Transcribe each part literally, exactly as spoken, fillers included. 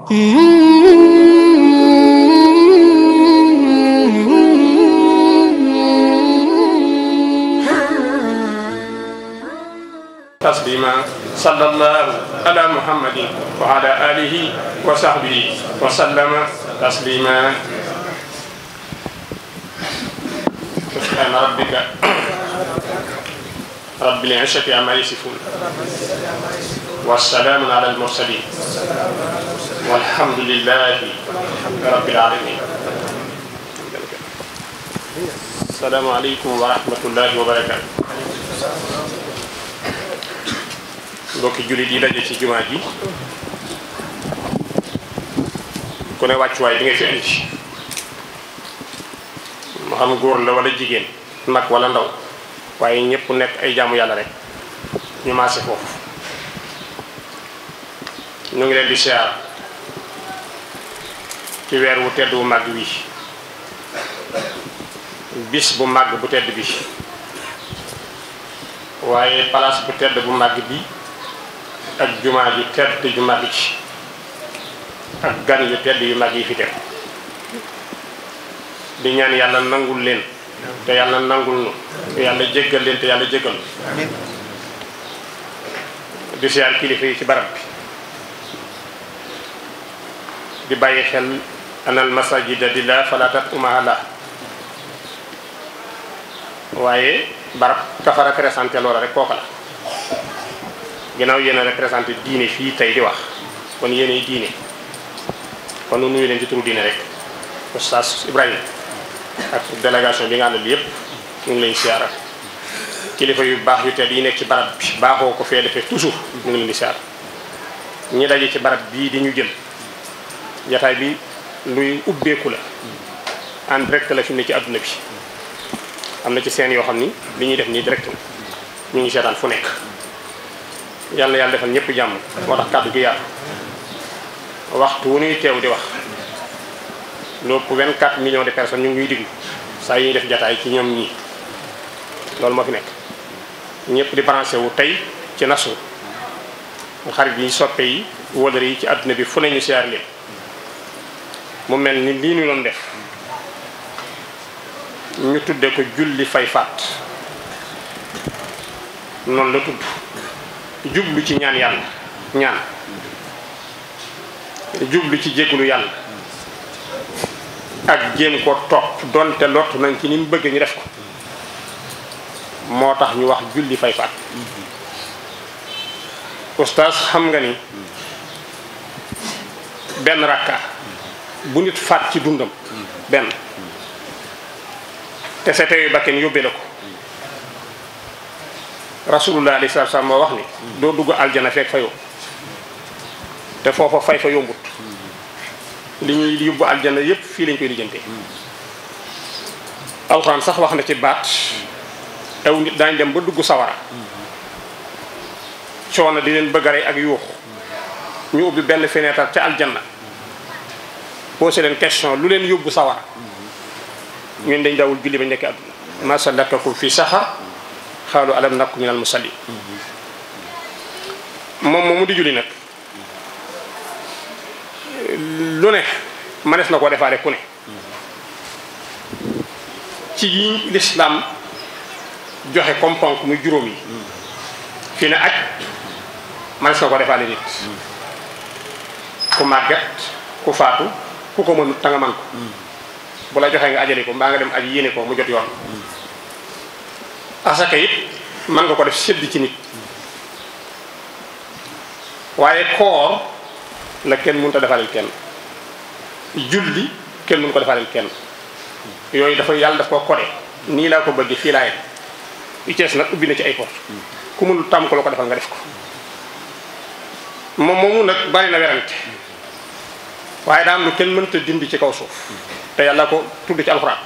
taslima sallallahu ala muhammadin wa ala alihi wa sahbihi wa sallama taslima. subhana rabbika rabbil izzati amma yasifun wa salamun ala al mursalin walhamdulillahi rabbil alamin. Assalamu alaykum wa rahmatullahi wa barakatuh. mbokki jullit yi daje ci jumaa ji ku ne wàccuwaay bi nga fi indi mu xam góor la wala jigéen mag wala ndaw waaye ñëpp nekk ay jaamu yàlla rek ñu maase foofu. ñu ngi leen di siyaar ci weer wu tedd bu màgg wi, bis bu màgg bu tedd bi, waaye place bu tedd bu màgg bi ak jumaa ji tedd ju màgg ci ak gan yu tedd yu màgg yi fi teew di ñaan yàlla nangul leen te yàlla nangul nu te yàlla jéggal leen te yàlla jéggal nu. di siyaar kilifa yi ci barab bi di bàyyi xel anal masajida lillah fala tad'u ma'a Allah, waaye barab ka fa représenté loola rek kooka la. ginnaaw yéen a représenté diine fii tey di wax kon yéenay diine kon nu nuyu leen ci turu diine rek. Oustaz Ibrahima ak délégation bi nga àndal yépp ñu ngi leen siyaara. kilifa yu baax yu tedd yi nekk ci barab bi baaxoo ko fee defee toujours ñu ngi leen di siyaara. ñi daje ci barab bii di ñu jël jataay bi luy ubbeeku la en direct la fi mu ne ci àdduna bi. am na ci seen yoo xam ni li ñuy def nii direct la ñu ngi seetaan fu nekk. yàlla na yàlla defal ñëpp jàmm moo tax kàddu gi yaatu waxtu wu ñuy teew di wax loolu vingt-quatre millions de personnes ñu ngi ñuy diglu saa yi ñuy def jataay ci ñoom ñii loolu moo fi nekk. ñëpp di branché wu tey ci nasu xarit yi soppe yi wóolare yi ci àdduna bi fu ne ñu siyaar leen mu mel ni lii ñu doon def ñu tudde ko julli fay faat noonu la tudd. jublu ci ñaan yàlla ñaan jublu ci jéggulu yàlla ak jéem ko topp donte lott nañ ci ni mu bëgg ñu def ko moo tax ñu wax julli fay faat. oustaz xam nga ni benn rakka bu nit faat ci dundam benn te sa teeyu bakken yóbbee la ko rasulullah alayhi salaatu salaam moo wax ni doo dugg aljana fekk fa yow te foofa fay fa yombut li ñuy yóbbu aljana yépp fii lañ koy lijjantee. alxuraan sax wax na ci baat aw nit daañ dem ba dugg sawara coono di leen bëgg a rey ak yuux ñu ubbi benn fenêtre ca aljanna posé leen question lu leen yóbbu sawara ñun dañ dawul julli ba nekk àdduna ma salakakum fi saxar xaalu alam nakku minal musallin. moom moomu di julli nag lu ne manees na koo defaale ku ne ci yi lislaam joxe comme ponk muy juróom yi fii ne aj manees na ko defaale nit ku màgget ku faatu ku ko mënut ta nga man ko bu la joxee nga ajali ko mbaa nga dem aj yéene ko mu jot yoon. asaka it mën nga ko def sedd ci nit waaye koor la kenn mënut a defaleel kenn julli kenn mënu ko defaleel kenn yooyu dafa yàlla daf ko codé nii laa ko bëgg fii laa yem yu cees nag ubbi na ci ay porte ku mënul tàmm ko la ko defal nga def ko. moom moomu nag bari na werante waaye daa am lu kenn mënta dindi ci kaw suuf te yàlla ko tudd ci alxuraan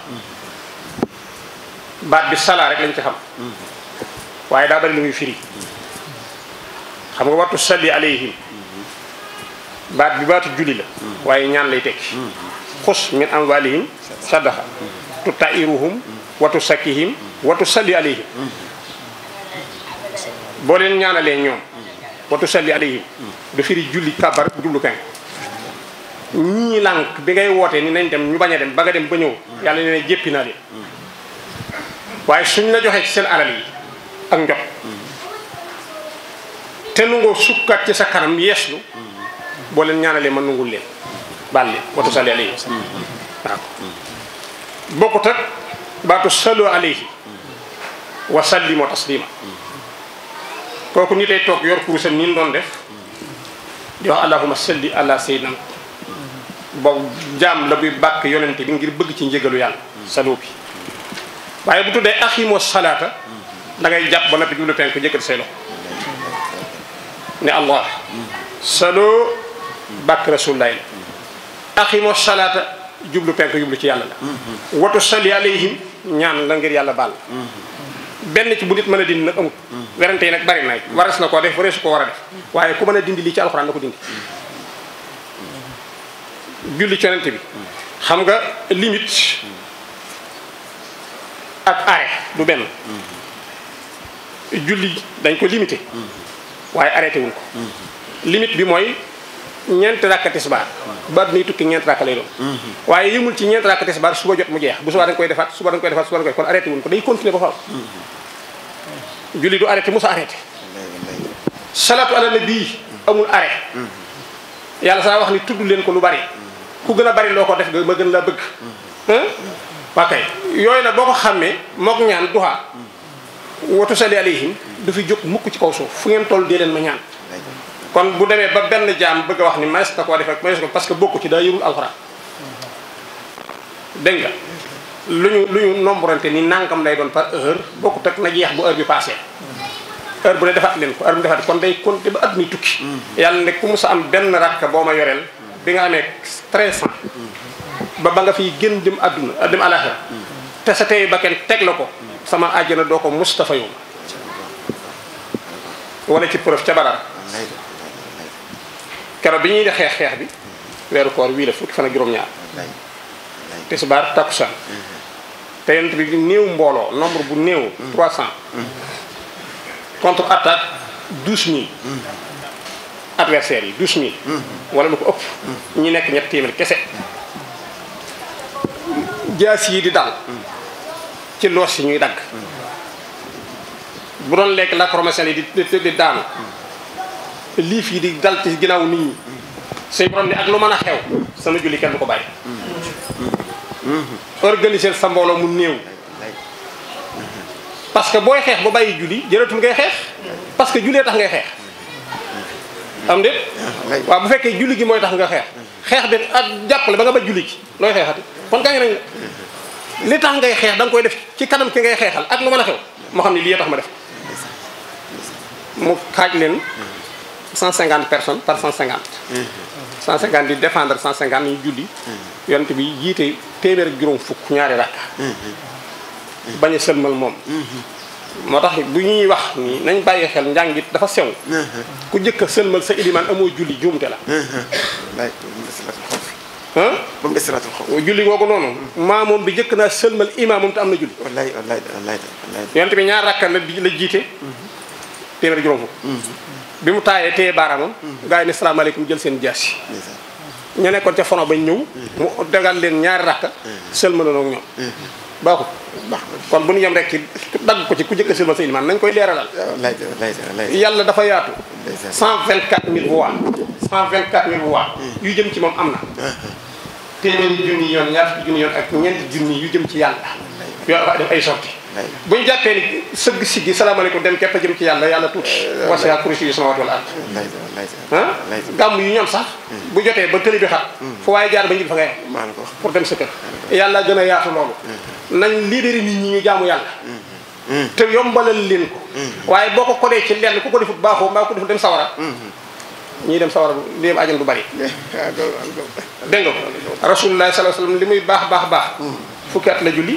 baat bi salaa rek lañ ci xam waaye daa bari lu muy firi. xam nga wattu salli alayhim baat bi baatu julli la waaye ñaan lay tekki. xus min amwalihim sadaqa tutairuhum watu sakkihim watu salli alayhim boo leen ñaanalee ñoom watu salli alayhim du firi julli kabar jublu penk ñii lànk bi ngay wootee ni nañ dem ñu bañ a dem ba nga dem ba ñëw yàlla nee na jéppi naa leen waaye suñ la joxee ci seen alal yi ak njot te nu ngoo sukkaat ci sa kanam yeeslu boo leen ñaanalee man nungul leen baal leen watu sali alayhi waaw bokkut ak baatu salu alayhi wa sallimu taslima kooku nit ay toog yor kurusam ni doon def di wax allahumma salli ala sayyidina boobu jaam la buy bàkk yonente bi ngir bëgg ci njëgalu yàlla salu bi waaye bu tuddee aximoo salaata da ngay jàpp ba noppi jublu penku jëkkati say loxo ne allah salo bàkk rasulullahi la aximoo salaata jublu penku jublu ci yàlla la watu salli alayhim ñaan la ngir yàlla baal benn ci bu nit mën a dindi nag amut werante yi nag bari na waras na koo def wareesu ko war a def waaye ku mën a dindi lii ci alxuraan la ko dindi julli ci yonent bi xam nga limite ak arrêt du benn julli dañ ko limité waaye arrêté wuñ ko limite bi mooy ñeenti rakka tisbaar ba nuy tukki ñeenti rakka lay doon waaye yëmul ci ñeenti rakka tisbaar suba jot mu jeex bu suba dañ koy defaat suba dañ koy defaat suba dañ koy kon arrêté wuñ ko day continuer ba faaw julli du arrêté musa arrêté salatu ala nabi amul arrêt yàlla saa wax ni tudd leen ko lu bari ku gën a bari loo ko def ma gën laa bëgg waa kay yooyu nag boo ko xàmmee mook ñaan duha watu sali alayhim du fi jóg mukk ci kaw suuf fu ngeen toll dee leen ma ñaan kon bu demee ba benn jaam bëgg a wax ni maes na koo def ak maes ko parce que bokku ci daa yërul alxuraan dégg nga lu ñu lu ñu nombrante ni nangam lay doon par heure bokkut ak na jeex bu heure bi passé heure bu ne defaat leen ko heure bu defaat kon day compter ba at mi tukki yàlla ne ku musa am benn rakk boo ma yoreel bi nga amee treize ans ba ba nga fiy gën dem adduna dem alaxira te sa tey ba kenn teg la ko sama àjjana doo ko Mustafa yow wala ci preuve ca Badar keroog bi ñuy def xeex xeex bi weeru koor wii la fukki fan ak juróom-ñaar tisbaar takkusaan te yonent bi néew mbooloo nombre bu néew trois cent contre attaque douze mille adversaires yi douze mille wala lu ko ëpp ñi nekk ñett téeméer kese jaas yi di dal ci loos yi ñuy dagg bu doon lekk lacrymogène yi di di daanu liif yi di dal ci ginnaaw nit ñi say borom ni ak lu mën a xew sama julli kenn du ko bàyyi organiser sa mbooloo mu néew parce que booy xeex ba bàyyi julli jëratul ngay xeex parce que jullee tax ngay xeex am déet waaw bu fekkee julli gi mooy tax nga xeex xeex bi ak jàppale ba nga ba julli gi looy xeexati kon gaa ngi nañ li tax ngay xeex da nga koy def ci kanam ki ngay xeexal ak lu mën a xew moo xam ne lii tax ma def mu xaaj leen cent cinquante personnes par cent cinquante cent cinquante di défendre cent cinquante ñu julli yonent bi jiite téeméer ak juróom fukk ñaari rakka bañ a sëlmal moom moo tax bu ñuy wax ni nañ bàyyi xel njàngit dafa sew ku jëkk a sëlmal sa ilimaan amoo julli juumte la ah ba mu des salaatul xawf julli googu noonu maa moom bi jëkk naa sëlmal imaam moom te am na julli wallaay wallaay wallaay wallaay yonent bi ñaar rakka la la jiite téeméer ak juróom fukk bi mu taayee téye baaraamam gaa yi ne salaamaaleykum jël seen jaasi ña nekkoon ca fono bañ ñëw mu dagal leen ñaari rakka sëlmaloon ak ñoom baaxut baax kon bu ñu yem rek ci dagg ko ci ku jëkk sëlmal sa ilimaan nañ koy leeralal wallaay wallaay wallaay yàlla dafa yaatu cent vingt quatre mille voix cent vingt quatre mille voix yu jëm ci moom am na téeméeri junni yoon ñaar fukki junni yoon ak ñeenti junni yu jëm ci yàlla yoo dafa def ay sorti bu ñu jàppee ni sëgg si gi salaamaaleykum dem képp a jëm ci yàlla yàlla tuuti wasi'a kursiyyuhu samaawaati wal ard ah gàmm yu ñoom sax bu jotee ba tëli bi xat fu waaye jaar ba njël fa ngay pour dem sa kër yàlla gën a yaatu loolu nañ libéré nit ñi ñu jaamu yàlla te yombalal leen ko waaye boo ko kodee ci lenn ku ko defut baaxoo mbaa ko defut dem sawara ñii dem sawara li dem ajan bu bari dégg nga ko rasulullah sallallahu alayhi wasallam li muy baax baax baax fukki at la julli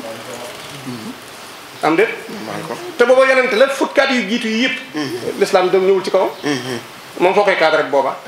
am déet te booba yonente la fukki at yu jiitu yi yëpp l'islam dem ñëwul ci kaw moom foo koy cadre rek booba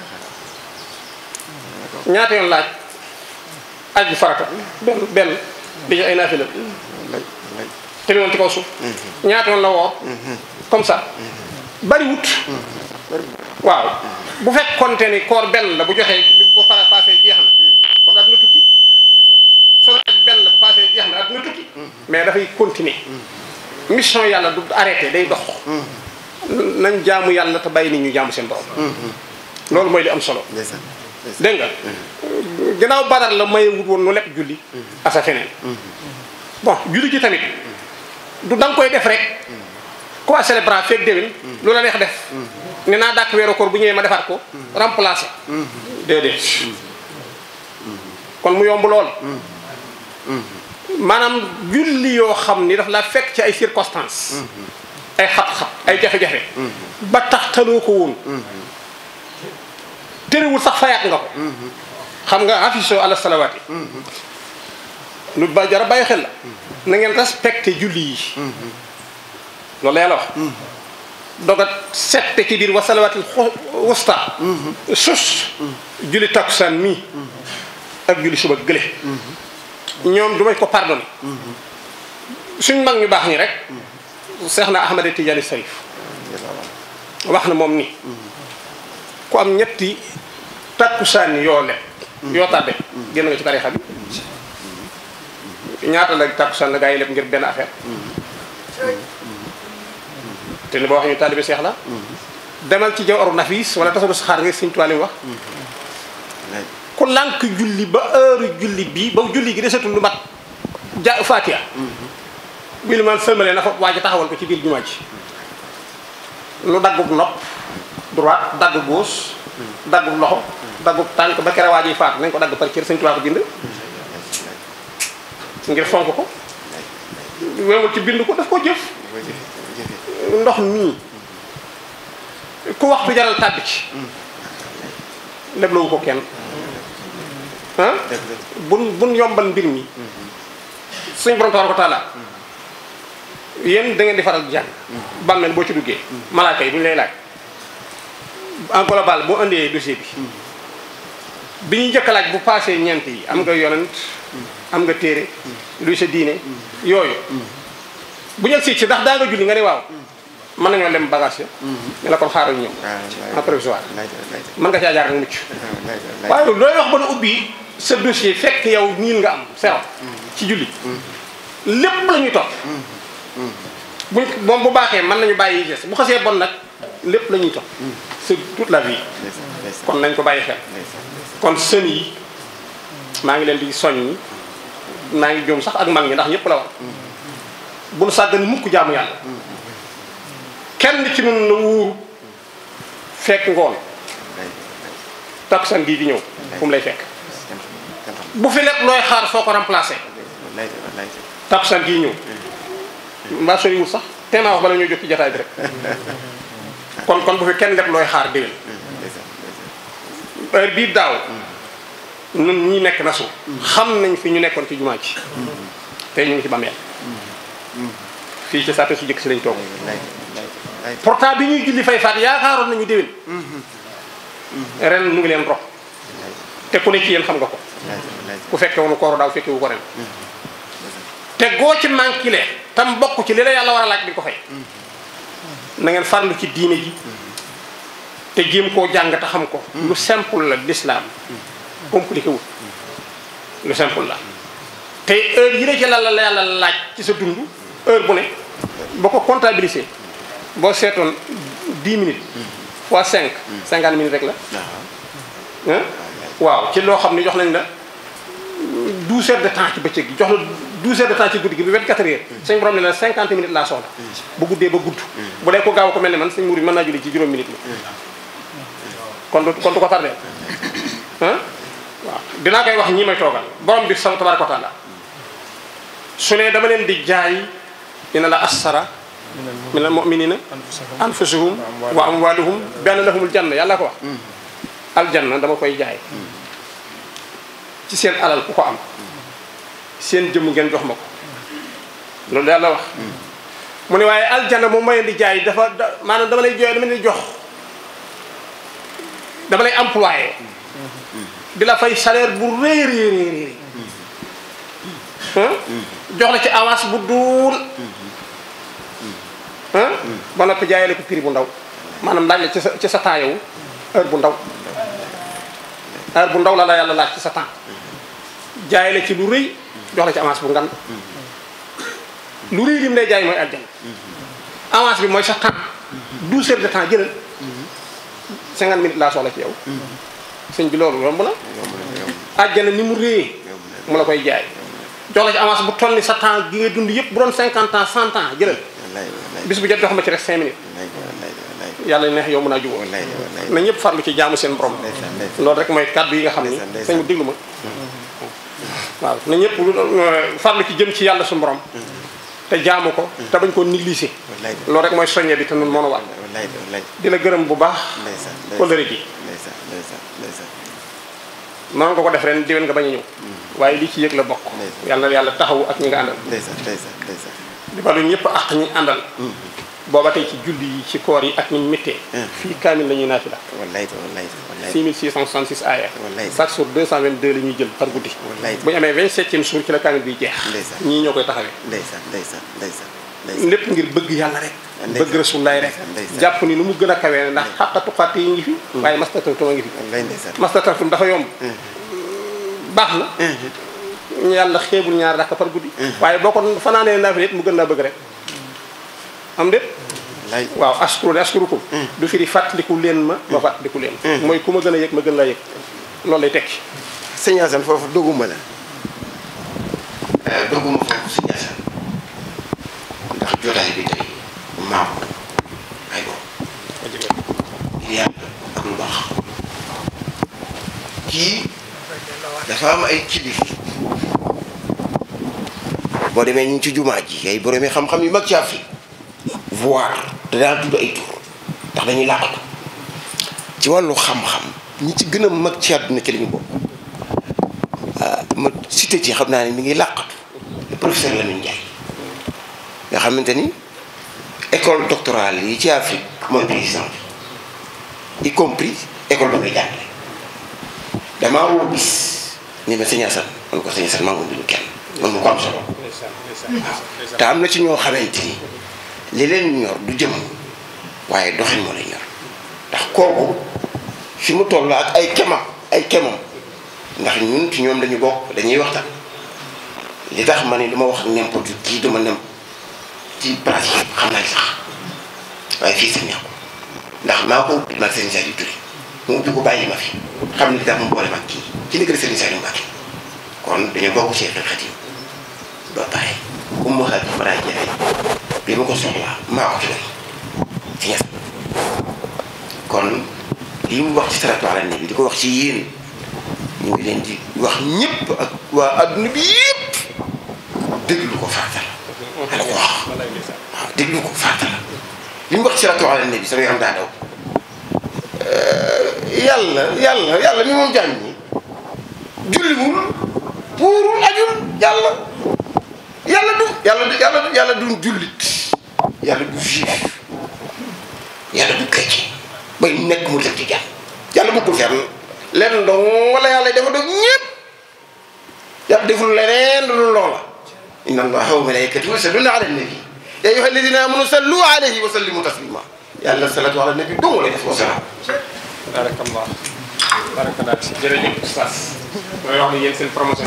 ñaata yoon laaj aj farata benn benn di ci ay naafila te woon ci kaw suuf ñaata yoon la woor comme ça bari wut waaw bu fekkonte ni koor benn la bu joxee bu fara passé jeex na kon adduna tukki soo ak benn la bu passé jeex na adduna tukki mais dafay continuer mission yàlla du arrêté day dox nañ jaamu yàlla te bàyyi nit ñu jaamu seen borom loolu mooy li am solo dégg nga ginnaaw Badar la may wut woon nu lepp julli asa feneen bon julli ji tamit du da nga koy def rek ko célébrer feeg déwén lu la neex def ne naa dàkk weeru koor bu ñëwee ma defaat ko remplacer déedéet kon mu yomb lool maanaam julli yoo xam ni daf la fekk ci ay circonstances ay xat-xat ay jafe-jafe ba tax taloo ko woon terewul sax fayaat nga ko xam nga affiché ala salawaati lu ba jara bàyyi xel la na ngeen respecté julli yi loolu la yàlla wax dogat sette ci biir wa salawaatil wusta sus julli takkusaan mii ak julli suba gële ñoom du may ko pardonné suñ mag ñu baax ñi rek Seex na Ahmad Tijaani Sarif wax na moom ni ku am ñetti takkusaan yoo le yoo tàbbe génn nga ci tarixa bi ñaata la takkusaan la gaa yi lépp ngir benn affaire te ni boo wax ñu taalibe Seex la demal ci Jawharu Nafis wala tasadu saxaar nga Sëñ Tuubaa li wax ku lànk julli ba heure julli bii ba julli gi desatul lu mat ja Fatiha bi lu man sëlmalee na fa waa ji taxawal ko ci biir jumaa ji lu daggub nopp droite dagg gauche daggub loxo daggub tànk ba kere waa ji faatu nañ ko dagg par cër Sëñ Tuubaa ko bind ngir fonk ko wéemul ci bind ko daf ko jëf ndox mii ku waxtu jaral tàbbi ci leblawu ko kenn ah bun bun yombal mbir mi suñ borom tabaaraka wa taala yéen da ngeen di faral di jàng bàmmeel boo ci duggee malaaka yi bu ñu lay laaj en global boo indee dossier bi bi ñuy jëkk laaj bu passé ñeent yi am nga yonent am nga téere luy sa diine yooyu bu ñu si ci ndax daa nga julli nga ne waaw mën nañoo lem bagage ya ne la kon xaaral ñëw en provisoire mën nga caa jaar nga mucc waaye looy wax ba na ubbi sa dossier fekk yow niil nga am zéro ci julli lépp la ñuy topp buñ moom bu baaxee mën nañu bàyyi geste bu xasee bon nag lépp la ñuy topp c'est toute la vie kon nañ ko bàyyi xel kon sën yi maa ngi leen di soññi maa ngi joom sax ak mag ñi ndax ñëpp la war bu nu sàggan mukk jaamu yàlla kenn ci nun la wuuru fekk ngoon takkusaan bii di ñëw fu mu lay fekk bu fi lépp looy xaar soo ko remplacé takkusaan bii ñëw mbaa soriwul sax tee naa wax bala ñoo jóg ci jataay bi rek kon kon bu fi kenn lépp looy xaar déwén heure bii daaw nun ñi nekk nasu xam nañ fi ñu nekkoon ci jumaa ci tey ñu ngi ci bàmmeel fii ci sàtte su jëkk si lañ toog pourtant bi ñuy julli fay faat yaakaaroon nañu déwén ren mu ngi leen rox te ku ne ci yéen xam nga ko ku fekke woonu kooro daaw fekke wu ko ren te goo ci manqué tam bokk ci li la yàlla war a laaj di ko fay na ngeen farlu ci diine ji te jéem koo jàng te xam ko lu simple la l'islam compliqué wul lu simple la te heure yi la ci la la yàlla laaj ci sa dund heure bu ne boo ko comptabiliser boo seetoon dix minutes fois cinq cinquante minutes rek la waaw ci loo xam ne jox nañ la douze heures de temps ci bëccëg gi jox la douze heures de temps ci guddi gi bi vingt-quatre heures sëñ borom ne la cinquante minutes laa soxla bu guddee ba gudd bu dee ko gaaw ko mel ne man sëñ murid mën naa julli ci juróom minutes la kon du kon du ko tardé ah waaw dinaa koy wax ñii may toogal borom bi sama tabaaraka wa taala su ne dama leen di jaay dina la assara minal mu'minina anfusuhum wa amwaluhum bi anna lahumul janna yàlla ko wax aljanna dama koy jaay ci seen alal ku ko am seen jëmm ngeen jox ma ko loolu yàlla wax mu ne waaye aljanna moom ma leen di jaay dafa maanaam dama lay jooy dama leen di jox dama lay employé di la fay salaire bu rëy rëy rëy jox la ci avance bu duul ba noppi jaayale ko prix bu ndaw maanaam daaj la ci sa ci sa temps yow heure bu ndaw heure bu ndaw la la yàlla laaj ci sa temps jaay la ci lu rëy jox la ci avance bu ngan lu rëy lim lay jaay mooy aljana avance bi mooy sa temps douze heures de temps jëlal cinquante minutes laa soxla ci yow sëñ bi loolu yomb na aljana ni mu réyee mu la koy jaay jox la ci avance bu toll ni sa temps gi nga dund yëpp bu doon cinquante ans cent ans jëlal bis bu jot jox ma ci rek cinq minutes yàlla neex yow mën a jubóo na ñëpp farlu ci jaamu seen borom loolu rek mooy kàddu yi nga xam ni sëñ mu déglu ma waaw na ñëpp farlu ci jëm ci yàlla suñu borom te jaamu ko te bañ koo négliger loolu rek mooy soññe bi te nun moonu war di la gërëm bu baax kóllëre gi noonu nga ko def ren déwén nga bañ a ñëw waaye lii ci yëg la bokk yàlla na yàlla taxawu ak ñi nga àndal di balu ñëpp ak ñi àndal booba tey ci julli yi ci koor yi ak ñu méttee fii kaamil la ñuy naafila six mille six cent soixante-six aaya chaque jour deux cent vingt-deux la ñuy jël par guddi bu ñu amee vingt-septième jour ci la kaamil biy jeex ñii ñoo koy taxawee lépp ngir bëgg yàlla rek bëgg rasulaay rek jàpp ni nu mu gën a kawee ndax xàqatu xàtt yi ngi fi waaye mastatartum a ngi fi mastatartum dafa yomb baax na yàlla xeebul ñaar rakk par guddi waaye boo ko fanaanee naafila it mu gën laa bëgg rek am déet waaw askuru askurukum du firi fàttaliku leen ma ma fàttaliku leen mooy ku ma gën a yëg ma gën laa yëg loolu lay tekki sëñ Assane foofu doguma la doguma foofu sëñ Assane ndax jotaay bi tey maa ko ay bo yàlla ak lu baax kii dafa am ay kilifa boo demee ñu ci jumaa ji ay borom xam-xam yu mag ci Afrique voir te daal tudd ay tur ndax dañuy làqatu ci wàllu xam-xam ñi ci gën a mag ci àdduna ci lañu bokk ma cité ci xam naa ne mi ngi làqatu le professeur Lamine Ndiaye nga xamante ni école doctorale yi ci Afrique mooy président bi y compris école ba ngay jàngale damaa woo bis ni ma sëñ Assane man ko sëñ Assane maa ngi woon kenn man mu ko am solo waaw te am na ci ñoo xamante ni li leen ñor du jëm waaye doxin moo lay ñor ndax kooku fi mu toll ak ay kemam ay kemam ndax ñun ci ñoom dañu bokk dañuy waxtaan li tax ma ne du ma wax ak n'importe qui dama nem ci place yi xam naa sax waaye fii seen ñàkku ndax maa ko ubbi mag Serigne Saliou Touré mu ubbi ko bàyyi ma fi xam ne li tax mu boole mag kii ci ndigal Serigne Saliou Mbacké kon dañu bokk ci xel xatim ba pare ku mu waxaat fa daa jafe bi ma ko soxlaa maa ko ci doy ci ñes kon li mu wax ci salatu ala nabi di ko wax ci yéen ñu ngi leen di wax ñëpp ak waa adduna bi yëpp déglu ko farata la la ko wax waaw déglu ko farata la li mu wax ci salatu ala nabi sama yaram daa daw yàlla yàlla yàlla mi moom jàmm ñi julliwul puurul ajul yàlla yàlla du yàlla du yàlla du yàlla du jullit yàlla du juif yàlla du chrétien bay nekk mu def ci jàmm yàlla bokkul fenn lenn dong wala yàlla dafa dog ñëpp yàlla deful leneen lu loola inna allaha wa malaikatahu yusalluna ala nabi ya ayyuha alladina amanu sallu alayhi wa sallimu taslima yàlla salatu ala nabi dong lay def wa salaam barakallah barakallah jërëjëf oustaz mooy wax ni yéen seen promotion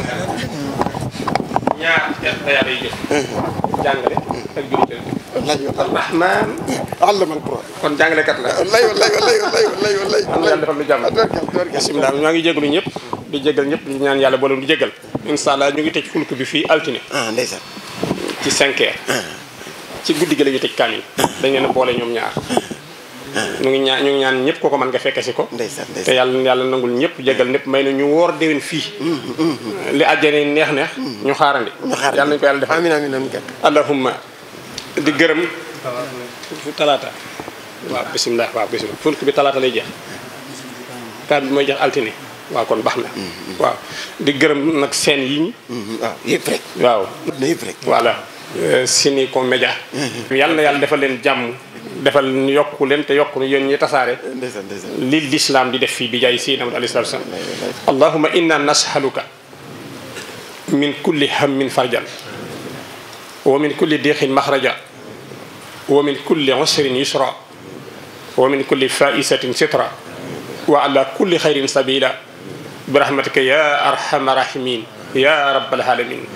ñaar yàlla yi jëf jàngale ak jullit wallahi arrahman allama alquran kon jàngalekat la wallahi wallahi wallahi wallahi wallahi wallahi am yàlla defal lu jàmm bismillah ñoo ngi jégalu ñëpp di jégal ñëpp di ñaan yàlla boolem di jégal insha allah ñu ngi tëj fulk bi fii altine ah ndeysaan ci cinq heures ci guddi gi la ñu tëj kaamil dañ leen a boole ñoom ñaar ñu ngi ñaan ñu ngi ñaan ñëpp kooko mën nga fekke si ko ndeysaan te yàlla yàlla nangul ñëpp jégal ñëpp may na ñu woor déwén fii li àjjana neex neex ñu xaarandi yàlla nañu ko yàlla defal amiin amiin amiin allahumma di gërëm talaata waaw bisimilah waaw bisimilah fulk bi talaata lay jeex kaar bi mooy jeex altine waaw kon baax na waaw di gërëm nag seen yi waaw yëpp rek waaw yëpp rek voilà Senego Média yàlla na yàlla defal leen jàmm defal ñu yokku leen te yokku yéen ñi tasaare ndeysaan ndeysaan li l'islam di def fii bi jaay sayyidina Muhammad alayhi salaatu wa salaam allahumma inna nas'aluka min kulli hammin farjan wa min kulli diixin maxraja wa min kulli usrin yusra wa min kulli faisatin sitra wa ala kulli xayrin sabila bi rahmatika ya arhamar rahimin ya rabbal alamin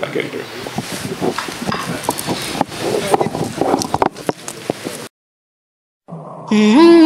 Mm-hmm.